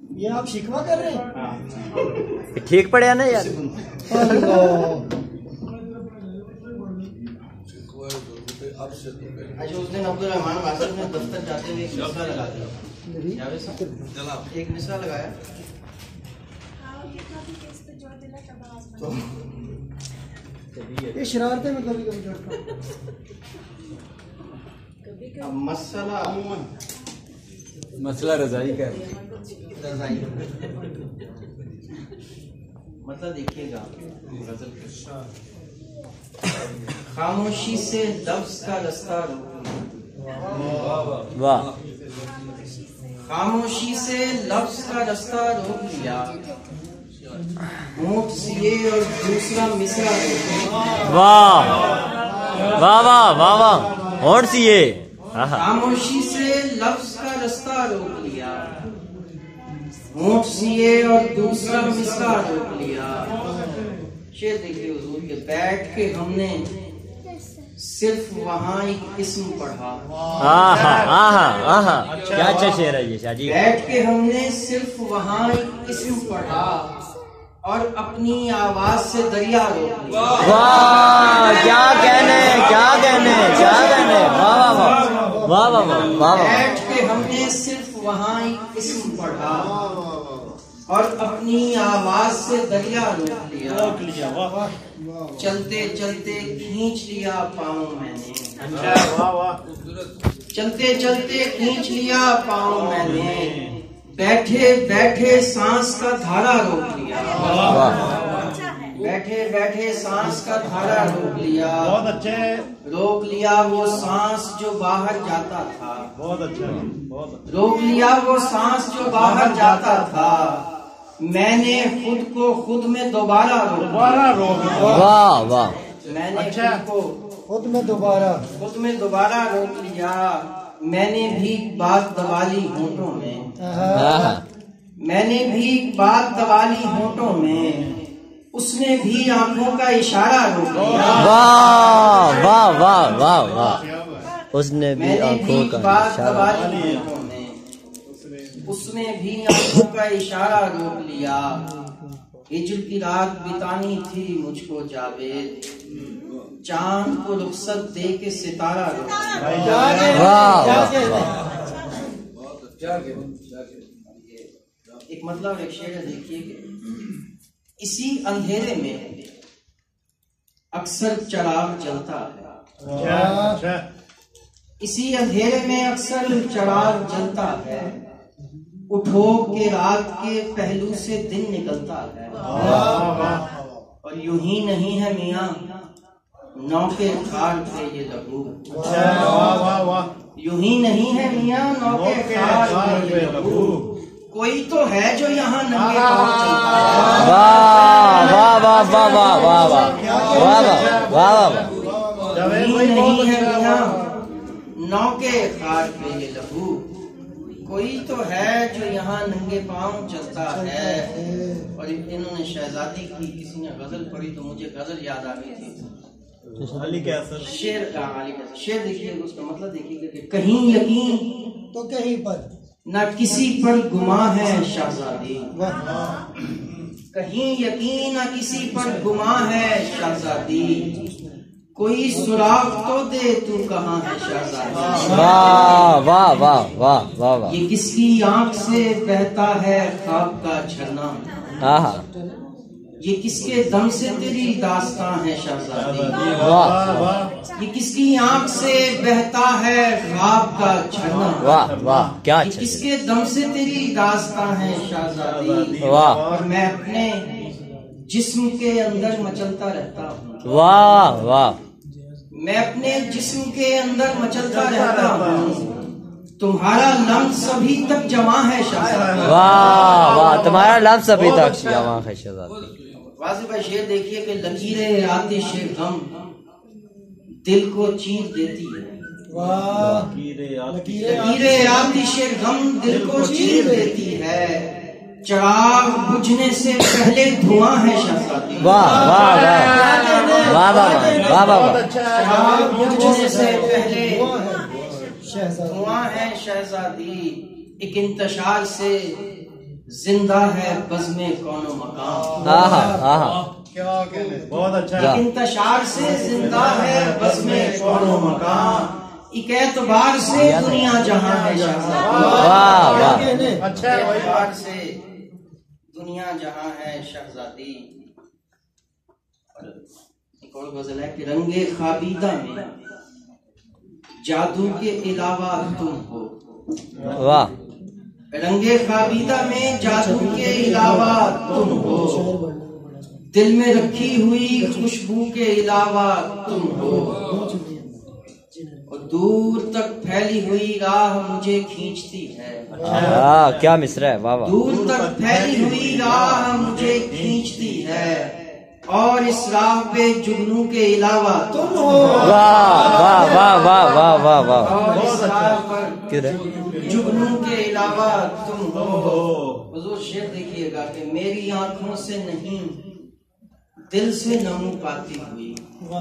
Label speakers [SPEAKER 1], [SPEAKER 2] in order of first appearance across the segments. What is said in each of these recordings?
[SPEAKER 1] یہ آپ شکوا کر رہے ہیں؟
[SPEAKER 2] ٹھیک پڑے نا یار.
[SPEAKER 3] اچھا اس دن عبدالرحمان واسف نے دفتر جاتے ہوئے ایک مصرع لگا دیا. ایک مصرع لگایا
[SPEAKER 1] یہ شرارتیں میں کبھی کبھی کرتا ہوں.
[SPEAKER 3] اب مسئلہ عموماً
[SPEAKER 4] مسئلہ رضائی کا ہے.
[SPEAKER 3] رضائی مطلب دیکھیے گا. خاموشی سے لفظ کا رستہ روک لیا.
[SPEAKER 2] واہ.
[SPEAKER 3] خاموشی سے لفظ کا رستہ روک لیا. ہونٹ سیے اور دوسرا مصرع روک لیا.
[SPEAKER 2] واہ واہ واہ واہ واہ. اور سیے
[SPEAKER 3] خاموشی سے لفظ کا رستہ روک لیا. ہونٹ سیے اور دوسرا مصرع روک لیا. شعر دیکھیے حضور کے. بیٹھ کے ہم نے صرف وہاں ایک اسم پڑھا.
[SPEAKER 2] کیا اچھا شعر ہے یہ شاہ جی.
[SPEAKER 3] بیٹھ کے ہم نے صرف وہاں ایک اسم پڑھا اور اپنی آواز سے دریا روک لیا.
[SPEAKER 2] واہ کیا کہنے کیا کہنے کیا کہنے. واہ واہ واہ واہ واہ واہ.
[SPEAKER 3] بیٹھ کے ہم نے صرف وہاں ایک اسم پڑھا اور اپنی آواز سے دریا روک لیا. چلتے چلتے کھینچ لیا پاؤں میں نے. چلتے چلتے کھینچ لیا پاؤں میں نے. بیٹھے بیٹھے سانس کا دھارا روک لیا. بیٹھے بیٹھے سانس کا دھارا روک لیا.
[SPEAKER 5] بہت اچھے.
[SPEAKER 3] روک لیا وہ سانس جو باہر جاتا تھا.
[SPEAKER 5] بہت اچھا.
[SPEAKER 3] روک لیا وہ سانس جو باہر جاتا تھا. میں نے خود کو خود میں دوبارہ روک لیا.
[SPEAKER 2] واہ واہ.
[SPEAKER 3] میں نے خود کو
[SPEAKER 1] خود میں دوبارہ
[SPEAKER 3] روک لیا. میں نے بھی بات دبالی ہونٹوں میں. میں نے بھی بات دبالی ہونٹوں میں. اس نے بھی آنکھوں کا اشارہ روک لیا.
[SPEAKER 2] واہ واہ واہ واہ واہ. اس نے بھی
[SPEAKER 3] میں نے
[SPEAKER 2] آنکھوں
[SPEAKER 3] بھی
[SPEAKER 2] کا
[SPEAKER 3] بات
[SPEAKER 2] اشارہ.
[SPEAKER 3] دبالی ہونٹوں میں. اس نے بھی آنکھوں کا اشارہ روک لیا. ہجر کی رات بتانی تھی مجھ کو جاوید. چاند کو رخصت دے کے ستارہ روک لیا.
[SPEAKER 2] واہ واہ.
[SPEAKER 3] ایک مطلب ایک شعر ہے دیکھیے کہ اسی اندھیرے میں اکثر چراغ جلتا ہے. اسی اندھیرے میں اکثر چراغ جلتا ہے. اٹھو کہ رات کے پہلو سے دن نکلتا ہے. اور یوں ہی نہیں ہے میاں نو کے خار پہ یہ لہو. یوں ہی نہیں ہے میاں نو کے خار پہ یہ لہو. کوئی تو ہے جو یہاں ننگے پاؤں چلتا ہے.
[SPEAKER 2] واہ واہ واہ واہ واہ واہ واہ واہ واہ.
[SPEAKER 3] نہیں ہے میاں نو کے خار پہ یہ لہو. کوئی تو ہے جو یہاں ننگے پاؤں چلتا ہے. اور انہوں نے شہزادی کی کسی نے غزل پڑھی تو مجھے غزل یاد آ گئی تھی. شعر دیکھیے اس کا مطلب دیکھیے کہ کہیں یقین
[SPEAKER 1] تو کہیں پر
[SPEAKER 3] نہ کسی پر گماں ہے شہزادی. کہیں یقین نہ کسی پر گماں ہے شہزادی. کوئی سراغ تو دے تو کہاں ہے شہزادی.
[SPEAKER 2] واہ واہ واہ واہ واہ واہ.
[SPEAKER 3] یہ کس کی آنکھ سے بہتا ہے خواب کا جھرنا. یہ کس کے دم سے تیری داستان ہے شہزادی. یہ کس کی آنکھ سے بہتا ہے خواب کا جھرنا.
[SPEAKER 2] واہ واہ کیا
[SPEAKER 3] یہ کس کے دم سے تیری داستان ہے شہزادی.
[SPEAKER 2] واہ.
[SPEAKER 3] اور میں اپنے جسم کے اندر مچلتا رہتا ہوں.
[SPEAKER 2] واہ واہ.
[SPEAKER 3] میں اپنے جسم کے اندر مچلتا رہتا ہوں. تمہارا لمس ابھی تک جمع ہے شہزادی.
[SPEAKER 2] واہ واہ. تمہارا لفظ ابھی تک جمع ہے شہزادی.
[SPEAKER 3] واضح بھائی شعر دیکھیے کہ لکیریں آتش غم دل کو چیر دیتی ہے. لکیریں آتش غم دل کو چیر دیتی ہے. چراغ بجھنے سے پہلے دھواں ہے شہزادی.
[SPEAKER 2] واہ واہ واہ واہ واہ واہ واہ.
[SPEAKER 3] چراغ بجھنے سے پہلے دھواں ہے شہزادی. ایک انتشار سے زندہ ہے بزم کون و مقام،
[SPEAKER 1] کیا کہنے،
[SPEAKER 5] بہت اچھا
[SPEAKER 2] واہ
[SPEAKER 3] انتشار سے زندہ ہے بزم کون و مقام، ایک اعتبار سے دنیا جہاں ہے شہزادی،
[SPEAKER 2] واہ واہ
[SPEAKER 5] اچھا ہے بھائی،
[SPEAKER 3] اعتبار سے دنیا جہاں ہے شہزادی۔ اور ایک اور غزل ہے کہ رنگ خوابیدہ میں جادو کے علاوہ تم ہو،
[SPEAKER 2] واہ
[SPEAKER 3] رنگ خوابیدہ میں جادو کے علاوہ تم ہو، دل میں رکھی ہوئی خوشبو کے علاوہ تم ہو، اور دور تک پھیلی ہوئی راہ مجھے کھینچتی ہے،
[SPEAKER 2] کیا مصرع ہے، واہ واہ
[SPEAKER 3] دور تک پھیلی ہوئی راہ مجھے کھینچتی ہے، اور اس راہ پہ جگنو کے علاوہ تم ہو،
[SPEAKER 2] واہ واہ واہ واہ واہ واہ واہ
[SPEAKER 3] اور اس راہ پر
[SPEAKER 2] کدھر
[SPEAKER 3] جگنو کے علاوہ تم ہو۔ حضور شعر دیکھیے گا کہ میری آنکھوں سے نہیں دل سے نمو پاتی ہوئی،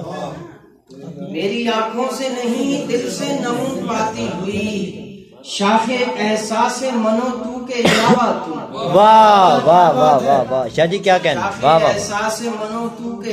[SPEAKER 3] میری آنکھوں سے نہیں دل سے نمو پاتی ہوئی، شاخ احساس منو تو کے علاوہ تم ہو،
[SPEAKER 2] واہ واہ واہ واہ واہ شاہ جی کیا کہنا،
[SPEAKER 3] شاخ
[SPEAKER 2] واہ واہ
[SPEAKER 3] احساس منو تو کے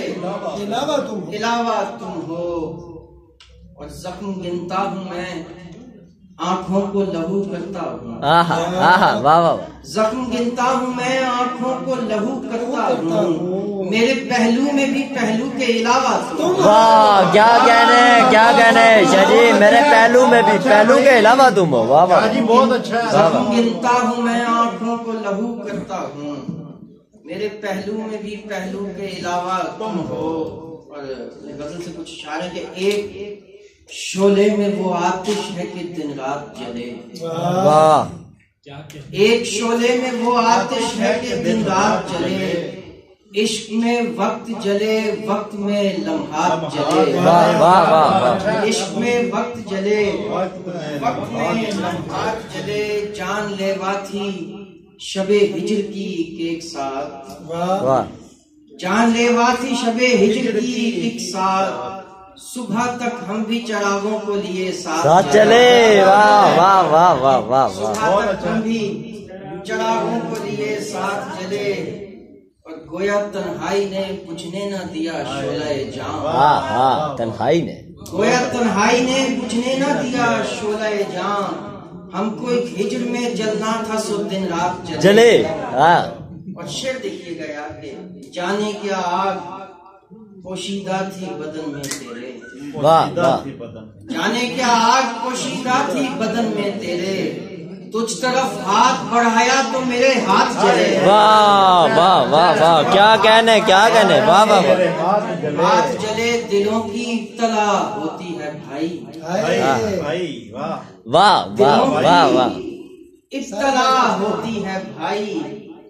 [SPEAKER 3] علاوہ تم ہو، اور زخم گنتا ہوں میں آنکھوں کو لہو کرتا ہوں،
[SPEAKER 2] واہ واہ واہ
[SPEAKER 3] زخم گنتا ہوں میں آنکھوں کو لہو کرتا ہوں، میرے پہلو میں بھی پہلو کے علاوہ تم،
[SPEAKER 2] واہ کیا کہنے شاہ جی، میرے پہلو میں بھی پہلو کے علاوہ تم ہو، واہ واہ
[SPEAKER 5] جی بہت اچھا ہے،
[SPEAKER 3] زخم گنتا ہوں میں آنکھوں کو لہو کرتا ہوں، میرے پہلو میں بھی پہلو کے علاوہ تم ہو۔ اور غزل سے کچھ اشارہ ہے کہ ایک شعلے میں وہ آتش ہے کہ دن رات جلے،
[SPEAKER 2] واہ
[SPEAKER 3] ایک شعلے میں وہ آتش ہے کہ دن رات جلے، عشق میں وقت جلے وقت میں لمحات جلے،
[SPEAKER 2] واہ واہ واہ
[SPEAKER 3] عشق میں وقت جلے وقت میں لمحات جلے، جان لیوا تھی شب ہجر کی ایک ساتھ،
[SPEAKER 2] واہ
[SPEAKER 3] جان لیوا تھی شب ہجر کی ایک ساتھ، صبح تک ہم بھی چراغوں کو لیے
[SPEAKER 2] ساتھ چلے، واہ واہ واہ واہ واہ
[SPEAKER 3] صبح تک ہم بھی چراغوں کو لیے ساتھ جلے، اور گویا تنہائی نے بجھنے نہ دیا شعلہ جاں،
[SPEAKER 2] واہ تنہائی نے،
[SPEAKER 3] گویا تنہائی نے بجھنے نہ دیا شعلہ جاں، ہم کو ایک ہجر میں جلنا تھا سو دن رات
[SPEAKER 2] چلے،
[SPEAKER 3] اور شعر دیکھیے گا یار کہ جانے کیا آگ پوشیدہ تھی بدن میں تیرے،
[SPEAKER 2] واہ واہ
[SPEAKER 3] جانے کیا آگ پوشیدہ تھی بدن میں تیرے، تجھ طرف ہاتھ بڑھایا تو میرے ہاتھ جلے،
[SPEAKER 2] واہ واہ واہ واہ کیا کہنے واہ واہ واہ
[SPEAKER 3] ہاتھ جلے دلوں کی ابتلا ہوتی ہے بھائی،
[SPEAKER 5] بھائی واہ،
[SPEAKER 2] واہ واہ واہ واہ
[SPEAKER 3] ابتلا ہوتی ہے بھائی،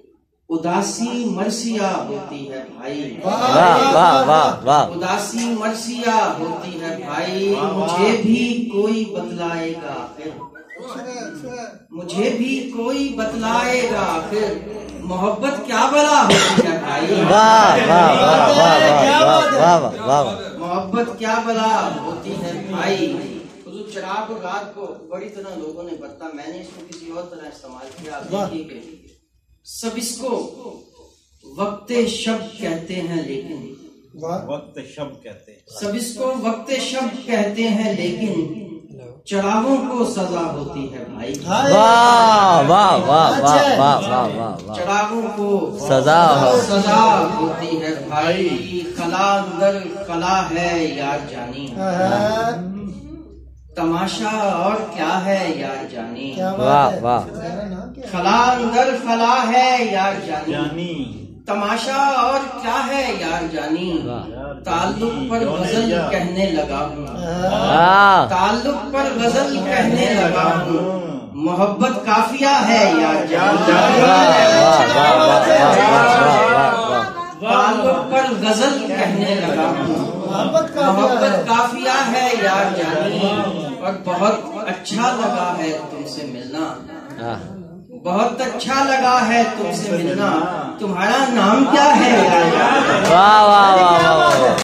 [SPEAKER 3] اداسی مرثیہ ہوتی ہے بھائی،
[SPEAKER 2] واہ واہ واہ واہ
[SPEAKER 3] اداسی مرثیہ ہوتی ہے بھائی، مجھے بھی کوئی بتلائے گا آخر، مجھے بھی کوئی بتلائے گا آخر، محبت کیا بلا ہوتی ہے بھائی،
[SPEAKER 2] واہ واہ واہ واہ واہ واہ واہ
[SPEAKER 3] محبت کیا بلا ہوتی ہے بھائی۔ حضور چراغ اور رات کو بڑی طرح لوگوں نے بدلا، میں نے اس کو کسی اور طرح استعمال کیا، آپ دیکھیے کہ سب اس کو وقت شب کہتے ہیں لیکن،
[SPEAKER 5] وقت شب کہتے ہیں،
[SPEAKER 3] سب اس کو وقت شب کہتے ہیں لیکن چراغوں کو سزا ہوتی ہے بھائی،
[SPEAKER 2] واہ واہ واہ واہ واہ واہ واہ
[SPEAKER 3] چراغوں کو
[SPEAKER 2] سزا
[SPEAKER 3] ہوتی ہے بھائی، خلا اندر خلا ہے یار جانی، تماشا اور کیا ہے یار جانی،
[SPEAKER 2] واہ واہ
[SPEAKER 3] خلا اندر خلا ہے یار جانی،
[SPEAKER 5] جانی
[SPEAKER 3] تماشا اور کیا ہے یار جانی، تعلق پر غزل کہنے لگا ہوں، تعلق پر غزل کہنے لگا ہوں، محبت کافیہ ہے یار جانی، تعلق پر غزل کہنے لگا ہوں، محبت کافیہ ہے یار جانی، اور بہت اچھا لگا ہے تم سے ملنا، بہت اچھا لگا ہے تم سے ملنا، تمہارا نام کیا ہے یار جانی؟
[SPEAKER 2] واہ واہ واہ واہ